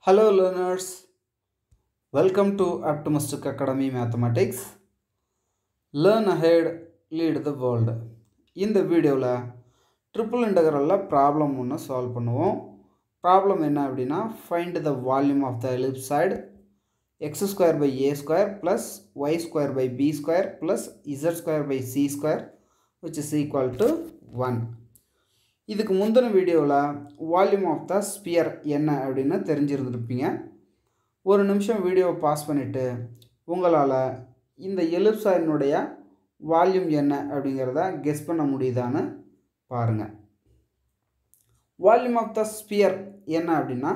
Hello learners, welcome to Optimistic Academy Mathematics. Learn ahead, lead the world. இந்த வீடியோவில் triple இன்டகரலில் problem ஒன்று solve பண்ணுவோம். ப்ராப்ளம் என்ன அப்படின்னா find the volume of the ellipsoid x square by a square plus y square by b square plus z square by c square which is equal to 1. இதுக்கு முந்தின வீடியோவில் volume of the sphere என்ன அப்படின்னு தெரிஞ்சிருந்துருப்பீங்க. ஒரு நிமிஷம் வீடியோவை pass பண்ணிவிட்டு உங்களால் இந்த எலிப்சாய்டினுடைய வால்யூம் என்ன அப்படிங்கிறத கெஸ் பண்ண முடியுதான்னு பாருங்கள். வால்யூம் ஆஃப் த ஸ்பியர் என்ன அப்படின்னா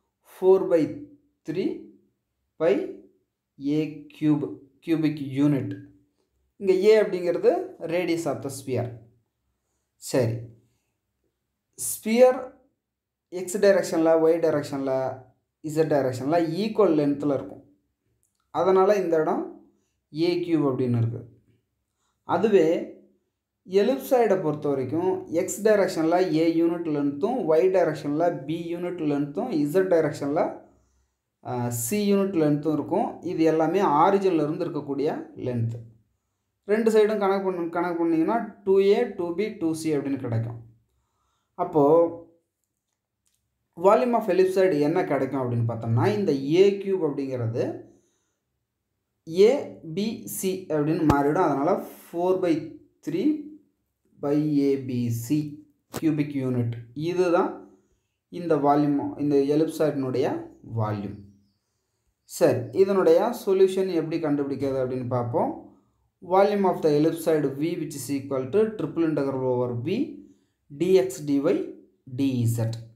4/3 பை a கியூபிக் யூனிட். இங்கே a அப்படிங்கிறது ரேடியஸ் ஆஃப் த ஸ்பியர். சரி, ஸ்பியர் எக்ஸ் டைரெக்ஷனில் ஒய் டைரெக்ஷனில் இசட் டைரெக்ஷனில் ஈக்குவல் லென்த்தில் இருக்கும். அதனால் இந்த இடம் ஏ கியூப் அப்படின்னு இருக்குது. அதுவே எலிப்சாய்டை பொறுத்த வரைக்கும் எக்ஸ் டைரெக்ஷனில் ஏ யூனிட் லென்த்தும் ஒய் டைரெக்ஷனில் பி யூனிட் லென்த்தும் இசட் டைரெக்ஷனில் சி யூனிட் லென்த்தும் இருக்கும். இது எல்லாமே ஆரிஜினில் இருந்து இருக்கக்கூடிய லென்த்து. ரெண்டு சைடும் கணக்கு பண்ணிங்கன்னா 2a 2b 2c அப்படின்னு கிடைக்கும். அப்போது வால்யூம் ஆஃப் எலிப்சாய்டு என்ன கிடைக்கும் அப்படின்னு பார்த்தோம்னா இந்த ஏ கியூப் அப்படிங்கிறது ஏபிசி அப்படின்னு மாறிடும். அதனால் 4/3 பை ஏபிசி கியூபிக் யூனிட். இதுதான் இந்த வால்யூம், இந்த எலிப்சாய்டினுடைய வால்யூம். சரி, இதனுடைய சொல்யூஷன் எப்படி கண்டுபிடிக்கிறது அப்படின்னு பார்ப்போம். Volume of the ellipsoid v which is equal to triple integral over v dx dy dz.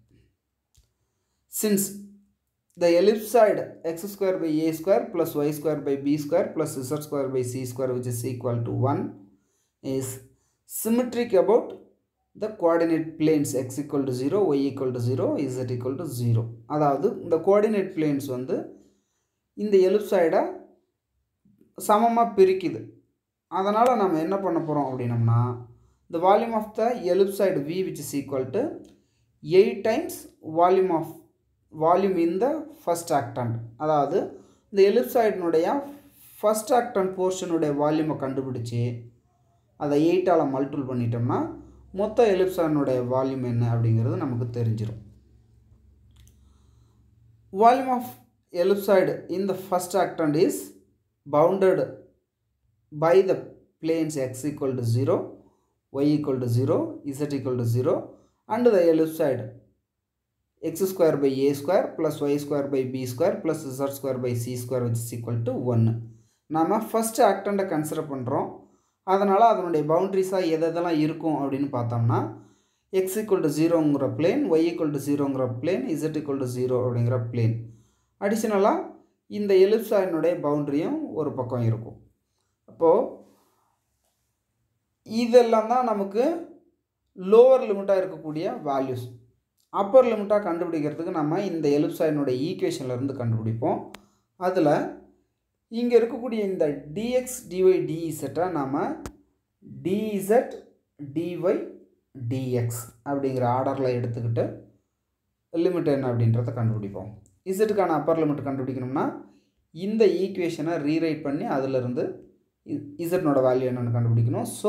Since the ellipsoid x square by a square plus y square by b square plus z square by c square which is equal to 1 is symmetric about the coordinate planes x equal to 0, y equal to 0, z equal to 0. அதாவது இந்த coordinate planes வந்து இந்த எலிப்சாய்டை சமமாக பிரிக்குது. அதனால் நம்ம என்ன பண்ண போகிறோம் அப்படின்னம்னா the volume of the ellipsoid v which is equal to 8 times volume in the first octant. அதாவது இந்த எலிப்சாய்டினுடைய ஃபர்ஸ்ட் ஆக்டன்ட் போர்ஷனுடைய வால்யூமை கண்டுபிடிச்சி அதை 8ஆல் மல்டிபிள் பண்ணிட்டோம்னா மொத்த எலிப்சாய்டினுடைய வால்யூம் என்ன அப்படிங்கிறது நமக்கு தெரிஞ்சிடும். Volume of ellipsoid in the first octant is bounded by the planes x equal to 0, y equal to 0, z equal to 0 and the ellipsoid x square by a square plus y square by b square plus z square by c square which is equal to 1. நாம் first ஆக்டண்ட்டை consider பண்ணுறோம். அதனால் அதனுடைய பவுண்ட்ரிஸாக எதெல்லாம் இருக்கும் அப்படின்னு பார்த்தோம்னா x equal to 0ங்கிற plane, y equal to 0ங்கிற பிளேன், z equal to 0 அப்படிங்கிற பிளேன். அடிஷ்னலாக இந்த எலிப்சாய்டினுடைய பவுண்ட்ரியும் ஒரு பக்கம் இருக்கும். அப்போது இதெல்லாம் தான் நமக்கு லோவர் லிமிட்டாக இருக்கக்கூடிய வேல்யூஸ். அப்பர் லிமிட்டாக கண்டுபிடிக்கிறதுக்கு நம்ம இந்த எலிப்சாய்டினுடைய ஈக்குவேஷன்லேருந்து கண்டுபிடிப்போம். அதில் இங்கே இருக்கக்கூடிய இந்த dx dy dz நாம் dz dy dx அப்படிங்கிற ஆர்டரில் எடுத்துக்கிட்டு லிமிட் என்ன அப்படின்றத கண்டுபிடிப்போம். இசட்டுக்கான அப்பர் லிமிட் கண்டுபிடிக்கணும்னா இந்த ஈக்குவேஷனை ரீரைட் பண்ணி அதிலிருந்து இசட்னோட வேல்யூ என்னென்னு கண்டுபிடிக்கணும். So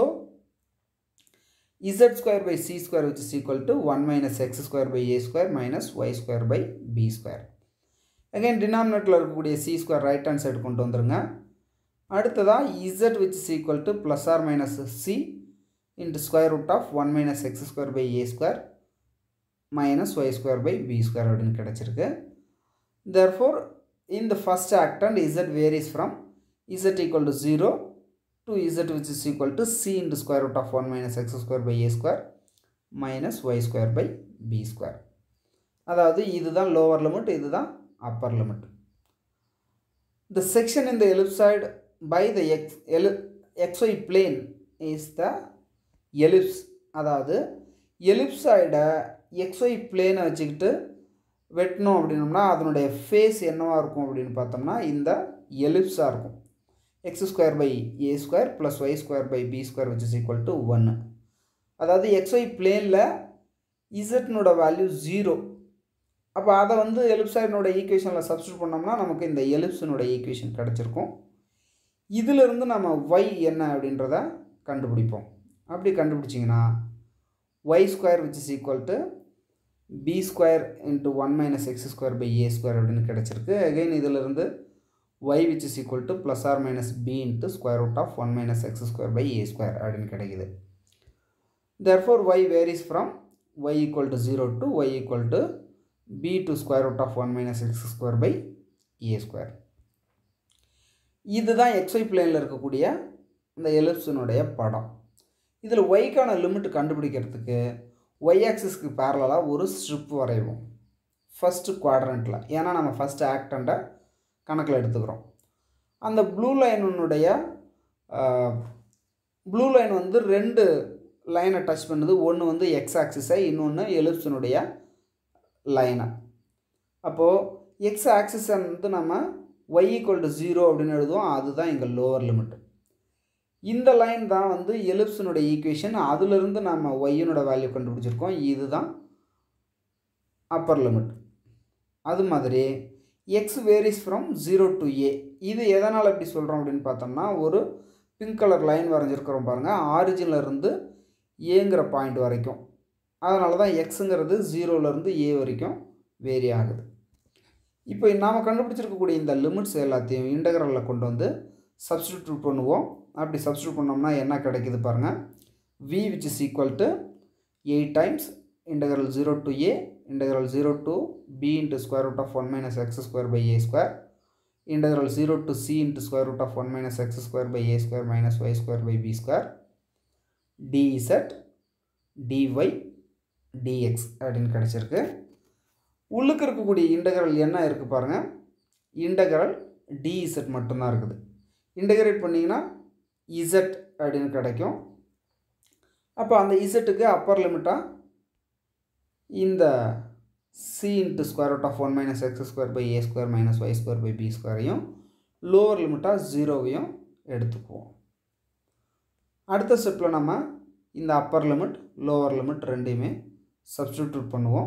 z square by c square which is equal to 1 minus x square by a square minus y square by b square. Again denominatorல இருக்கக்கூடிய c square right hand side கொண்டு வந்துருங்க. அடுத்ததாக z which is equal to plus or minus c into square root of 1 minus x square by a square minus y square by b square அப்படின்னு கிடைச்சிருக்கு. Therefore in the first octant z varies from z equal to 0 to z which is equal to c into square root of 1 minus x square by a square minus y square by b square. அதாவது இதுதான் lower limit, இதுதான் upper limit. The section in the ellipsoid by the xy plane is the ellipse. அதாவது எலிப்சாய்டை xy பிளேனை வச்சுக்கிட்டு வெட்டணும் அப்படின்னோம்னா அதனுடைய face என்னவாக இருக்கும் அப்படின்னு பார்த்தோம்னா இந்த எலிப்ஸாக இருக்கும். x square by a square plus y square by b square which is equal to 1. அதாவது xy பிளேனில் zனோட வேல்யூ 0, அப்போ அதை வந்து எலிப்சாய்டினோட ஈக்குவேஷனில் சப்ஸ்டியூட் பண்ணோம்னா நமக்கு இந்த எலிப்ஸினோட ஈக்குவேஷன் கிடச்சிருக்கும். இதிலிருந்து நம்ம y என்ன அப்படின்றத கண்டுபிடிப்போம். அப்படி கண்டுபிடிச்சிங்கன்னா y square which is equal to b square into 1 minus x square by a square அப்படின்னு கிடச்சிருக்கு. அகெயின் இதிலிருந்து y which is equal to plus or minus b into square root of 1 minus x square by a square அப்படின்னு கிடைக்குது. Therefore y varies from y equal to 0 to y equal to b to square root of 1 minus x square by a square. இதுதான் xy பிளேனில் இருக்கக்கூடிய இந்த எலிப்ஸினுடைய படம். இதில் yக்கான limit கண்டுபிடிக்கிறதுக்கு y ஆக்சிஸ்க்கு பேரலாக ஒரு ஸ்ட்ரிப் வரைவோம் ஃபஸ்ட்டு குவாட்ரண்ட்டில். ஏன்னா நம்ம ஃபஸ்ட்டு ஆக்டண்ட்டை கணக்கில் எடுத்துக்கிறோம். அந்த ப்ளூ லைன் வந்து ரெண்டு லைனை டச் பண்ணுது. ஒன்று வந்து எக்ஸ் ஆக்சிஸை, இன்னொன்று எலிப்ஸினுடைய லைனை. அப்போது எக்ஸ் ஆக்சிஸை வந்து நம்ம y ஈக்குவல் டு 0 அப்படின்னு எழுதுவோம். அதுதான் இங்கே லோவர் லிமிட். இந்த லைன் தான் வந்து எலிப்ஸினுடைய ஈக்குவேஷன். அதிலிருந்து நம்ம ஒய்யினோட வேல்யூ கண்டுபிடிச்சிருக்கோம். இதுதான் அப்பர் லிமிட். அது மாதிரி x varies from 0 to a. இது எதனால் எப்படி சொல்கிறோம் அப்படின்னு பார்த்தோம்னா, ஒரு பிங்க் கலர் லைன் வரைஞ்சிருக்கிறோம் பாருங்கள், ஆரிஜினில் இருந்து ஏங்கிற பாயிண்ட் வரைக்கும். அதனால தான் எக்ஸுங்கிறது 0லேருந்து a வரைக்கும் வேரி ஆகுது. இப்போ நாம் கண்டுபிடிச்சிருக்கக்கூடிய இந்த லிமிட்ஸ் எல்லாத்தையும் இன்டெக்ரலில் கொண்டு வந்து சப்ஸ்டிடியூட் பண்ணுவோம். அப்படி சப்ஸ்டிடியூட் பண்ணோம்னா என்ன கிடைக்குது பாருங்கள், v which is equal to 8 times integral 0 to a integral 0 to b into square root of 1 minus x square by a square integral 0 to c into square root of 1 minus x square by a square minus y square by b square dz dy dx அப்படின்னு கிடச்சிருக்கு. உள்ளுக்கு இருக்கக்கூடிய integral என்ன இருக்குது பாருங்கள், integral dz மட்டும்தான் இருக்குது. Integrate பண்ணிங்கன்னா z அப்படின்னு கிடைக்கும். அப்போ அந்த இசட்டுக்கு அப்பர் லிமிட்டாக இந்த c into square root of 1 minus x square by a square minus y square by b squareையும் லோவர் லிமிட்டாக 0வையும் எடுத்துக்குவோம். அடுத்த ஸ்டெப்பில் நம்ம இந்த அப்பர் லிமிட் லோவர் லிமிட் ரெண்டையுமே சப்ஸ்டிடியூட் பண்ணுவோம்.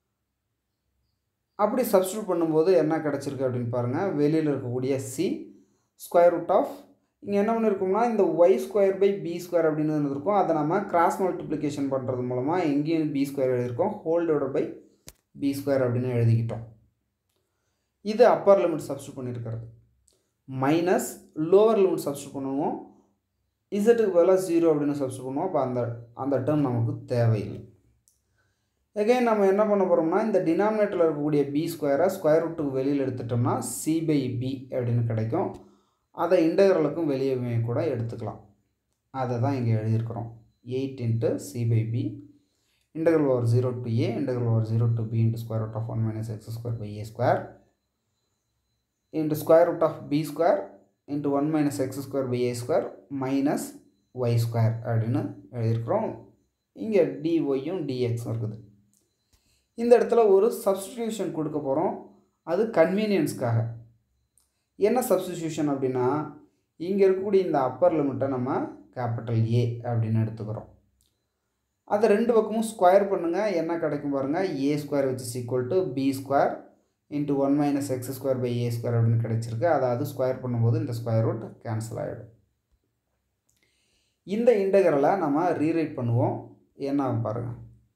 அப்படி சப்ஸ்டிடியூட் பண்ணும்போது என்ன கிடச்சிருக்கு அப்படின்னு பாருங்கள், வெளியில் இருக்கக்கூடிய c ஸ்கொயர் ரூட் ஆஃப், இங்கே என்ன பண்ணியிருக்கோம்னா இந்த y square by b square அப்படின்னு இருந்திருக்கும். அதை நம்ம கிராஸ் மல்டிப்ளிகேஷன் பண்ணுறது மூலமாக எங்கேயும் b ஸ்கொயர் எழுதியிருக்கோம், whole divided by b square அப்படின்னு எழுதிக்கிட்டோம். இது அப்பர் லிமிட் சப்ஸ்டிடியூட் பண்ணியிருக்கிறது. மைனஸ் லோவர் லிமிட் சப்ஸ்டிடியூட் பண்ணுவோம். இசட்டுக்கு பதிலாக 0 அப்படின்னு சப்ஸ்டிடியூட் பண்ணுவோம். அப்போ அந்த டேர்ம் நமக்கு தேவையில்லை. எகைன் நம்ம என்ன பண்ண போகிறோம்னா, இந்த டினாமினேட்டரில் இருக்கக்கூடிய b ஸ்கொயரை ஸ்கொயர் ரூட்டுக்கு வெளியில் எடுத்துட்டோம்னா c பை b அப்படின்னு கிடைக்கும். அதை இன்டெக்ரலுக்கும் வெளியே கூட எடுத்துக்கலாம். அதை தான் இங்கே எழுதியிருக்கிறோம். 8 into c by b integral over 0 to a integral over 0 to b into square root of 1 minus x square by a square into square root of b square into 1 minus x square by a square minus y square அப்படின்னு எழுதியிருக்கிறோம். இங்கே dyயும் dxும் இருக்குது. இந்த இடத்துல ஒரு substitution கொடுக்க போகிறோம். அது கன்வீனியன்ஸ்க்காக. என்ன சப்ஸ்டிடியூஷன் அப்படின்னா, இங்கே இருக்கக்கூடிய இந்த அப்பர் லிமிட்டை நம்ம கேபிட்டல் A அப்படின்னு எடுத்துக்கிறோம். அதை ரெண்டு பக்கமும் ஸ்கொயர் பண்ணுங்கள், என்ன கிடைக்கும் பாருங்கள், a square which is equal to b square into 1 minus x square by a square அப்படின்னு கிடைச்சிருக்கு. அதாவது ஸ்கொயர் பண்ணும்போது இந்த ஸ்கொயர் ரூட் கேன்சல் ஆகிடும். இந்த இன்டெக்ரலை நம்ம ரீரைட் பண்ணுவோம். என்ன பாருங்கள்,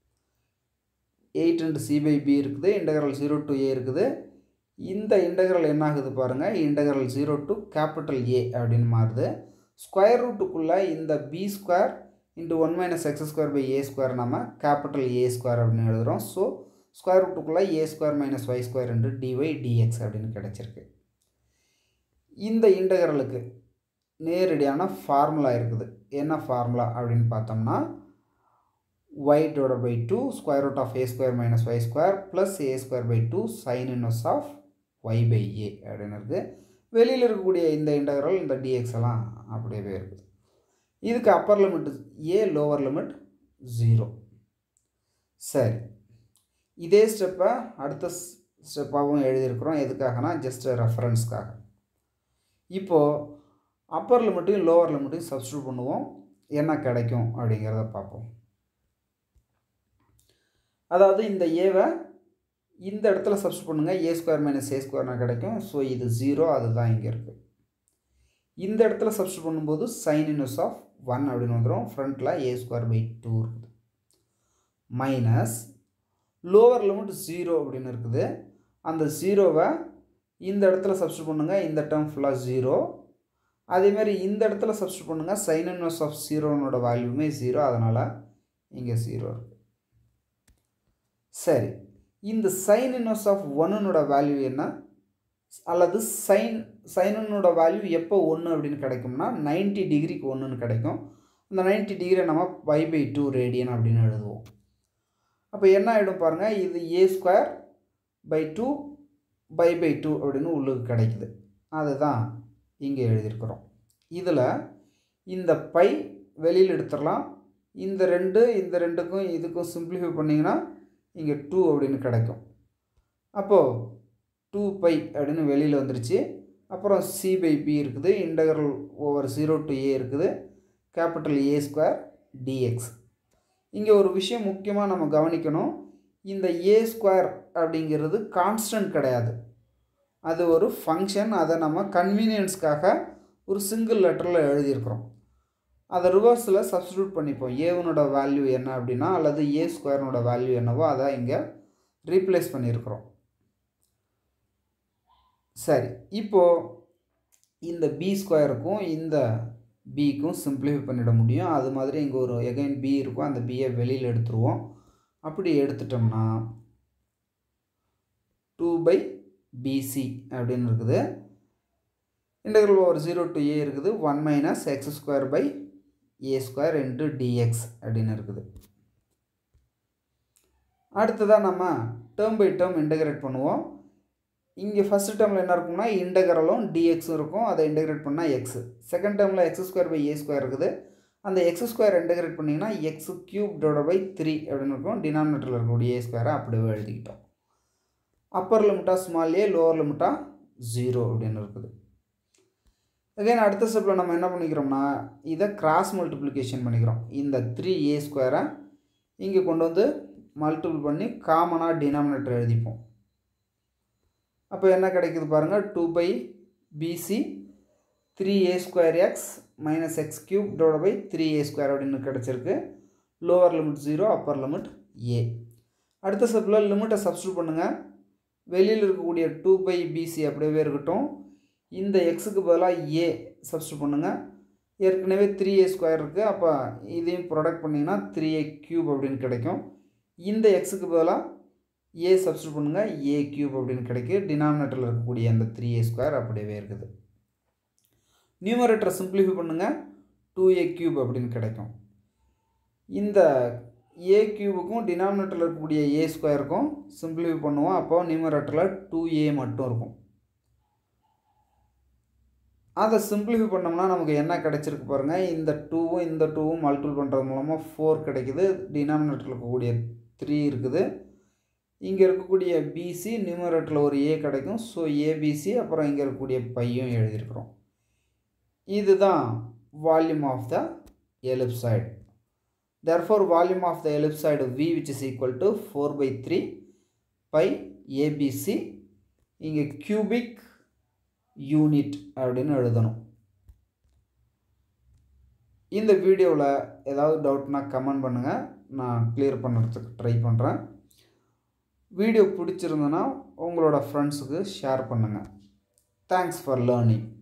8 into c by b இருக்குது, இன்டெக்ரல் 0 to a இருக்குது. இந்த இன்டெக்ரல் என்ன ஆகுது பாருங்கள், இன்டெக்ரல் 0 to கேபிட்டல் A அப்படின்னு மாறுது. ஸ்கொயர் ரூட்டுக்குள்ளே இந்த b square into 1 minus x square by a square நம்ம கேபிட்டல் A ஸ்கொயர் அப்படின்னு எழுதுகிறோம். ஸோ ஸ்கொயர் ரூட்டுக்குள்ளே a square minus y square into dy dx அப்படின்னு கிடச்சிருக்கு. இந்த இன்டெக்ரலுக்கு நேரடியான ஃபார்முலா இருக்குது. என்ன ஃபார்முலா அப்படின்னு பார்த்தோம்னா, y divided by 2 square root of a square minus y square plus a square by 2 sin inverse of y by a அப்படின்னு இருக்குது. வெளியில் இருக்கக்கூடிய இந்த இன்டெக்ரல் இந்த dx எல்லாம் அப்படியே இருக்குது. இதுக்கு upper limit a, lower limit 0. சரி, இதே ஸ்டெப்பை அடுத்த ஸ்டெப்பாகவும் எழுதியிருக்கிறோம். எதுக்காகனா ஜஸ்ட் ரெஃபரன்ஸ்க்காக. இப்போது அப்பர் லிமிட்டையும் லோவர் லிமிட்டையும் சப்ஸ்டிடியூட் பண்ணுவோம். என்ன கிடைக்கும் அப்படிங்கிறத பார்ப்போம். அதாவது இந்த ஏவை இந்த இடத்துல சப்ஸ்டிட் பண்ணுங்கள், ஏ ஸ்கொயர் மைனஸ் ஏ ஸ்கொயர்னா கிடைக்கும். ஸோ இது 0, அதுதான் இங்கே இருக்குது. இந்த இடத்துல சப்ஸ்டிட் பண்ணும்போது சைன் இன்வர்ஸ் ஆஃப் 1 அப்படின்னு வந்துடும். ஃப்ரண்ட்டில் ஏ ஸ்கொயர் பை 2 இருக்குது. மைனஸ் லோவர் லிமிட் 0 அப்படின்னு இருக்குது. அந்த 0வை இந்த இடத்துல சப்ஸ்டிட் பண்ணுங்கள், இந்த டேர்ம் ஃபுல்லாக 0. அதேமாதிரி இந்த இடத்துல சப்ஸ்டிட் பண்ணுங்கள், சைன் இன்வர்ஸ் ஆஃப் 0னோட வேல்யூமே 0, அதனால் இங்கே 0 இருக்குது. சரி, இந்த சைன் இன்வர்ஸ் ஆஃப் 1னோட வேல்யூ என்ன, அல்லது சைனோட வேல்யூ எப்போ 1 அப்படின்னு கிடைக்கும்னா 90 டிகிரிக்கு 1ன்னு கிடைக்கும். அந்த 90 டிகிரி நம்ம π/2 ரேடியன் அப்படின்னு எழுதுவோம். அப்போ என்ன ஆகிடும் பாருங்கள், இது ஏ ஸ்கொயர் பை 2 π/2 அப்படின்னு உள்ளுக்கு கிடைக்குது. அதுதான் இங்கே எழுதியிருக்கிறோம். இதில் இந்த பை வெளியில் எடுத்துடலாம். இந்த ரெண்டுக்கும் இதுக்கும் சிம்பிளிஃபை பண்ணிங்கன்னா இங்கே 2 அப்படின்னு கிடைக்கும். அப்போது 2π அப்படின்னு வெளியில் வந்துருச்சு. அப்புறம் c/p இருக்குது, இன்டகரல் ஓவர் 0 to a இருக்குது, கேபிட்டல் ஏ ஸ்கொயர் டிஎக்ஸ். இங்கே ஒரு விஷயம் முக்கியமாக நம்ம கவனிக்கணும், இந்த ஏ ஸ்கொயர் அப்படிங்கிறது கான்ஸ்டன்ட் கிடையாது, அது ஒரு ஃபங்க்ஷன். அதை நம்ம கன்வீனியன்ஸ்க்காக ஒரு சிங்கிள் லெட்டரில் எழுதியிருக்கிறோம். அதை ரிவர்ஸில் சப்ஸ்டியூட் பண்ணிப்போம். ஏவனோட வேல்யூ என்ன அப்படின்னா, அல்லது ஏ ஸ்கொயர்னோட வேல்யூ என்னவோ அதை இங்கே ரீப்ளேஸ் பண்ணியிருக்கிறோம். சரி, இப்போது இந்த பி ஸ்கொயருக்கும் இந்த பிக்கும் சிம்பிளிஃபை பண்ணிட முடியும். அது மாதிரி இங்கே ஒரு எகைன் பி இருக்கும், அந்த பியை வெளியில் எடுத்துருவோம். அப்படி எடுத்துட்டோம்னா 2/bc அப்படின்னு இருக்குது. இன்டெக்ரல் ஓவர் 0 to a இருக்குது, 1 minus x square by a square into dx அப்படின்னு இருக்குது. அடுத்ததாக நம்ம டேர்ம் பை டேர்ம் இன்டெகிரேட் பண்ணுவோம். இங்கே ஃபஸ்ட் டேர்மில் என்ன இருக்கும்னா இன்டெக்ரலும் டிஎக்ஸும் இருக்கும், அதை இன்டெகிரேட் பண்ணால் எக்ஸ். செகண்ட் டேர்மில் x square by a square இருக்குது, அந்த எக்ஸ் ஸ்கொயர் இன்டெகிரேட் பண்ணிங்கன்னா எக்ஸ் கியூப் டிவைடட் பை 3 அப்படின்னு இருக்கும். டினாமினேட்டரில் இருக்கக்கூடிய ஏ ஸ்கொயரை அப்படியே எழுதிக்கிட்டோம். அப்பர் லிமிட்டாக ஸ்மால் ஏ, லோவர் லிமிட்டாக 0 அப்படின்னு இருக்குது. அகைன் அடுத்த ஸ்டெப்பில் நம்ம என்ன பண்ணிக்கிறோம்னா இதை கிராஸ் மல்டிப்ளிகேஷன் பண்ணிக்கிறோம். இந்த 3a ஸ்கொயரை இங்கே கொண்டு வந்து மல்டிபிள் பண்ணி காமனாக டினாமினேட்டர் எழுதிப்போம். அப்போ என்ன கிடைக்குது பாருங்கள், 2/bc 3a square x minus x cube divided by 3a square அப்படின்னு கிடச்சிருக்கு. Lower limit 0, upper limit a. அடுத்த ஸ்டெப்பில் லிமிட்டை சப்ஸ்டியூட் பண்ணுங்கள். வெளியில் இருக்கக்கூடிய 2/bc அப்படியே இருக்கட்டும். இந்த எக்ஸுக்கு பதிலாக ஏ சப்ஸ்டியூட் பண்ணுங்கள். ஏற்கனவே 3a ஸ்கொயர் இருக்குது, அப்போ இதையும் ப்ராடக்ட் பண்ணிங்கன்னா 3a கியூப் அப்படின்னு கிடைக்கும். இந்த எக்ஸுக்கு பதிலாக ஏ சப்ஸ்டியூட் பண்ணுங்கள், ஏ கியூப் அப்படின்னு கிடைக்கும். டினாமினேட்டரில் இருக்கக்கூடிய அந்த 3a ஸ்கொயர் அப்படியே இருக்குது. நியூமரேட்டரை சிம்பிளிஃபை பண்ணுங்கள், 2a கியூப் அப்படின்னு கிடைக்கும். இந்த ஏ கியூபுக்கும் டினாமினேட்டரில் இருக்கக்கூடிய ஏ ஸ்கொயருக்கும் சிம்பிளிஃபை பண்ணுவோம். அப்போ நியூமரேட்டரில் 2a மட்டும் இருக்கும். அதை சிம்பிளிஃபை பண்ணோம்னா நமக்கு என்ன கிடைச்சிருக்கு பாருங்கள், இந்த 2வும் இந்த 2வும் மல்டிபிள் பண்ணுறது மூலமாக 4 கிடைக்குது. டினாமினேட்டரில் இருக்கக்கூடிய 3 இருக்குது. இங்கே இருக்கக்கூடிய பிசி நியூமரேட்டரில் ஒரு ஏ கிடைக்கும். ஸோ ஏபிசி, அப்புறம் இங்கே இருக்கக்கூடிய பையும் எழுதியிருக்கிறோம். இதுதான் volume of the ellipsoid. Therefore, volume of the ellipsoid V which is equal to 4/3 pi ABC. இங்கே cubic unit அப்படின்னு எழுதணும். இந்த வீடியோவில் ஏதாவது டவுட்னா கமெண்ட் பண்ணுங்கள், நான் கிளியர் பண்ணுறதுக்கு ட்ரை பண்ணுறேன். வீடியோ பிடிச்சிருந்தனா உங்களோட ஃப்ரெண்ட்ஸுக்கு ஷேர் பண்ணுங்கள். Thanks for learning.